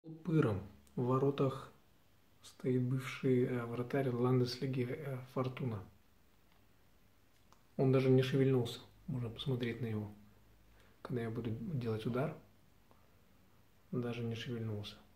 Пыром в воротах стоит бывший вратарь Ландеслиги Фортуна. Он даже не шевельнулся. Можно посмотреть на него. Когда я буду делать удар, он даже не шевельнулся.